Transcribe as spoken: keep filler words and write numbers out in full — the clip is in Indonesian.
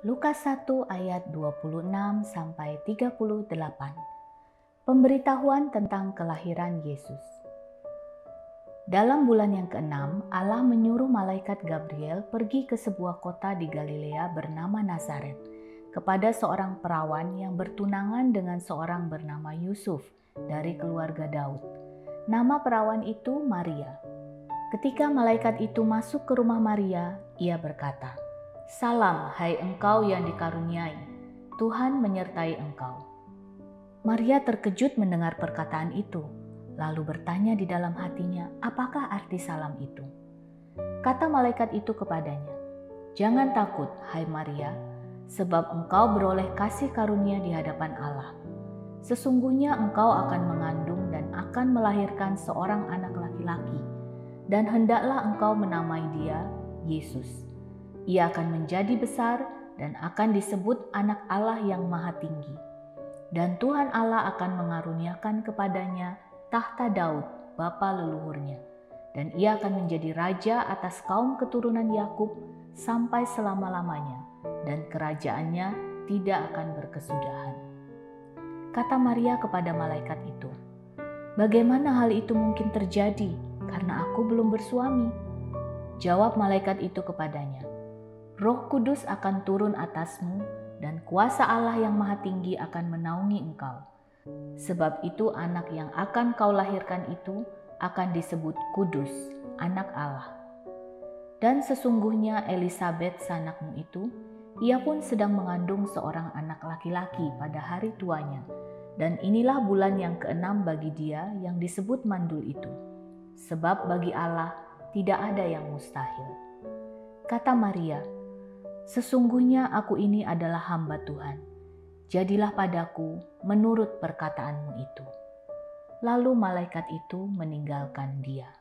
Lukas satu ayat dua puluh enam sampai tiga puluh delapan. Pemberitahuan tentang kelahiran Yesus. Dalam bulan yang keenam, Allah menyuruh malaikat Gabriel pergi ke sebuah kota di Galilea bernama Nazaret, kepada seorang perawan yang bertunangan dengan seorang bernama Yusuf dari keluarga Daud. Nama perawan itu Maria. Ketika malaikat itu masuk ke rumah Maria, ia berkata, "Salam, hai engkau yang dikaruniai, Tuhan menyertai engkau." Maria terkejut mendengar perkataan itu, lalu bertanya di dalam hatinya, apakah arti salam itu? Kata malaikat itu kepadanya, "Jangan takut, hai Maria, sebab engkau beroleh kasih karunia di hadapan Allah. Sesungguhnya engkau akan mengandung dan akan melahirkan seorang anak laki-laki, dan hendaklah engkau menamai dia Yesus. Ia akan menjadi besar dan akan disebut Anak Allah yang Maha Tinggi. Dan Tuhan Allah akan mengaruniakan kepadanya tahta Daud, bapa leluhurnya. Dan ia akan menjadi raja atas kaum keturunan Yakub sampai selama-lamanya, dan kerajaannya tidak akan berkesudahan." Kata Maria kepada malaikat itu, "Bagaimana hal itu mungkin terjadi, karena aku belum bersuami?" Jawab malaikat itu kepadanya, "Roh Kudus akan turun atasmu, dan kuasa Allah yang Maha Tinggi akan menaungi engkau. Sebab itu anak yang akan kau lahirkan itu akan disebut Kudus, Anak Allah. Dan sesungguhnya Elisabet sanakmu itu, ia pun sedang mengandung seorang anak laki-laki pada hari tuanya. Dan inilah bulan yang keenam bagi dia yang disebut mandul itu. Sebab bagi Allah tidak ada yang mustahil." Kata Maria, "Sesungguhnya aku ini adalah hamba Tuhan. Jadilah padaku menurut perkataanmu itu." Lalu malaikat itu meninggalkan dia.